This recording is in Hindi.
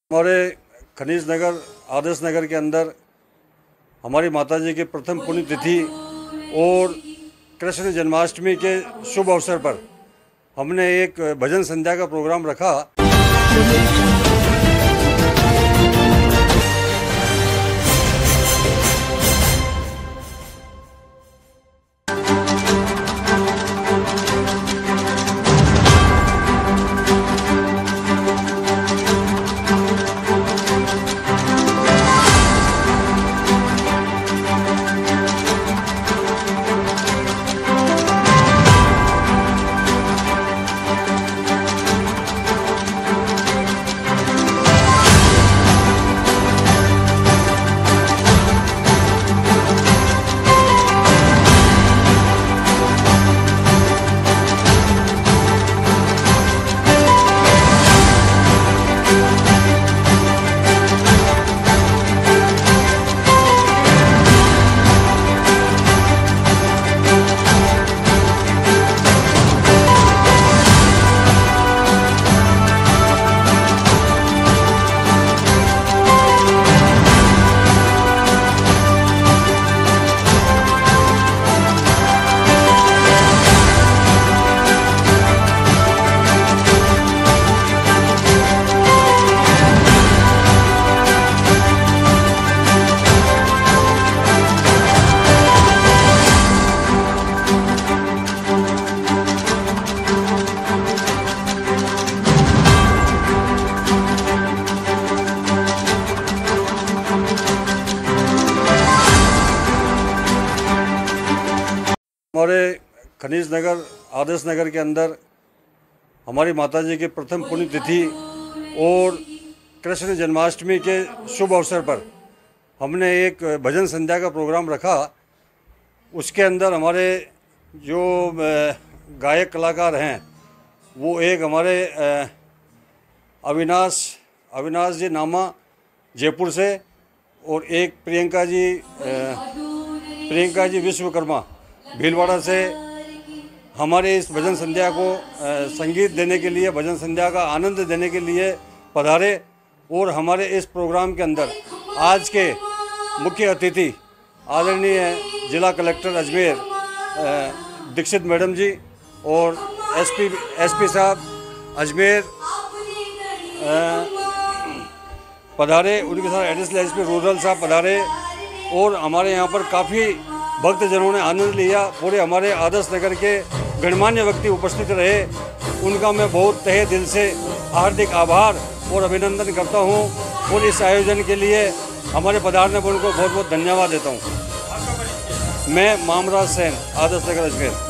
हमारे खनीज नगर आदर्श नगर के अंदर हमारी माताजी की प्रथम पुण्यतिथि और कृष्ण जन्माष्टमी के शुभ अवसर पर हमने एक भजन संध्या का प्रोग्राम रखा। हमारे खनीज नगर आदर्श नगर के अंदर हमारी माताजी की प्रथम पुण्यतिथि और कृष्ण जन्माष्टमी के शुभ अवसर पर हमने एक भजन संध्या का प्रोग्राम रखा। उसके अंदर हमारे जो गायक कलाकार हैं वो एक हमारे अविनाश जी नामा जयपुर से और एक प्रियंका जी विश्वकर्मा भीलवाड़ा से हमारे इस भजन संध्या को संगीत देने के लिए, भजन संध्या का आनंद देने के लिए पधारे। और हमारे इस प्रोग्राम के अंदर आज के मुख्य अतिथि आदरणीय जिला कलेक्टर अजमेर दीक्षित मैडम जी और एसपी साहब अजमेर पधारे, उनके साथ एडिशनल एसपी रूरल साहब पधारे और हमारे यहाँ पर काफ़ी भक्तजनों ने आनंद लिया। पूरे हमारे आदर्श नगर के गणमान्य व्यक्ति उपस्थित रहे, उनका मैं बहुत तहे दिल से हार्दिक आभार और अभिनंदन करता हूं। और इस आयोजन के लिए हमारे पधारने पर उनको बहुत बहुत धन्यवाद देता हूं। मैं मामराज सेन, आदर्श नगर अजमेर।